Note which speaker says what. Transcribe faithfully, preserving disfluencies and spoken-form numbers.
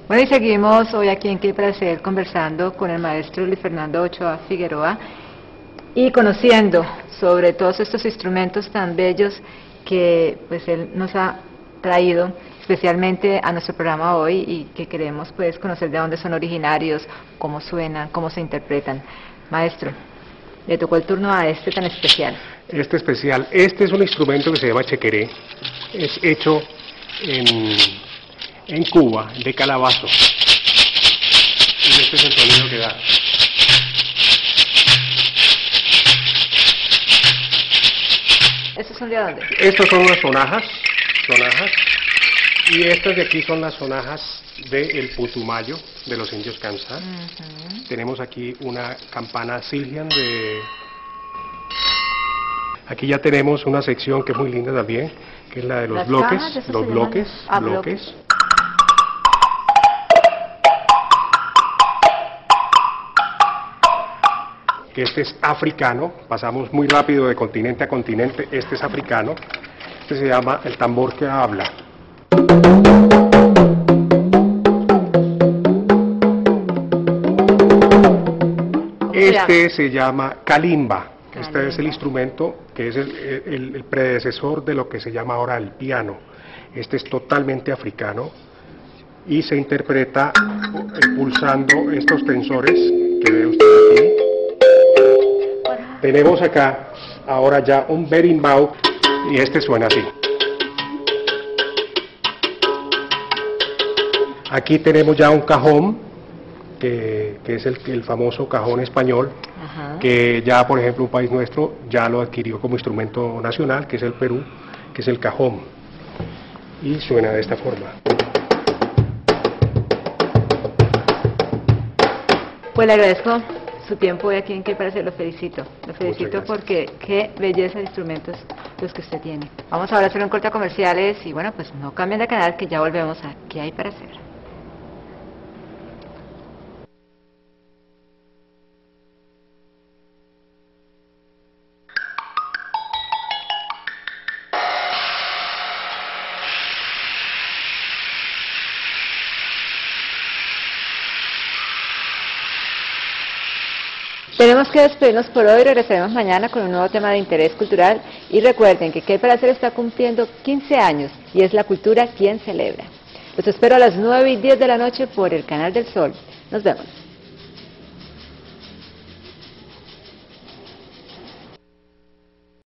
Speaker 1: Bueno, y seguimos hoy aquí en Qué Placer conversando con el maestro Luis Fernando Ochoa Figueroa y conociendo sobre todos estos instrumentos tan bellos que pues él nos ha traído especialmente a nuestro programa hoy y que queremos pues conocer de dónde son originarios, cómo suenan, cómo se interpretan. Maestro, le tocó el turno a este tan especial.
Speaker 2: Este especial, este es un instrumento que se llama chequeré, es hecho en, en Cuba, de calabazo, y este es el sonido que da.
Speaker 1: ¿Estos son de dónde?
Speaker 2: Estos son unas sonajas, sonajas, y estas de aquí son las sonajas del Putumayo, de los indios Kansas. Uh-huh. Tenemos aquí una campana Siljan de... Aquí ya tenemos una sección que es muy linda también, que es la de los
Speaker 1: ¿Las
Speaker 2: bloques,
Speaker 1: cajas?
Speaker 2: los bloques,
Speaker 1: ah,
Speaker 2: bloques.
Speaker 1: bloques.
Speaker 2: Este es africano, pasamos muy rápido de continente a continente, este es africano, este se llama el tambor que habla. Este se llama kalimba. Este es el instrumento que es el, el, el predecesor de lo que se llama ahora el piano. Este es totalmente africano y se interpreta pulsando estos tensores que ve usted aquí. Tenemos acá ahora ya un berimbau y este suena así. Aquí tenemos ya un cajón, que, que es el, el famoso cajón español. Ajá. Que ya, por ejemplo, un país nuestro ya lo adquirió como instrumento nacional, que es el Perú, que es el cajón, y suena de esta forma.
Speaker 1: Pues le agradezco su tiempo hoy aquí en Qué Placer, lo felicito, lo felicito porque qué belleza de instrumentos los que usted tiene. Vamos ahora a hacer un corte a comerciales y bueno, pues no cambien de canal que ya volvemos a ¿Qué hay para hacer? Tenemos que despedirnos por hoy, regresaremos mañana con un nuevo tema de interés cultural y recuerden que Qué hay para hacer está cumpliendo quince años y es la cultura quien celebra. Los espero a las nueve y diez de la noche por el Canal del Sol. Nos vemos.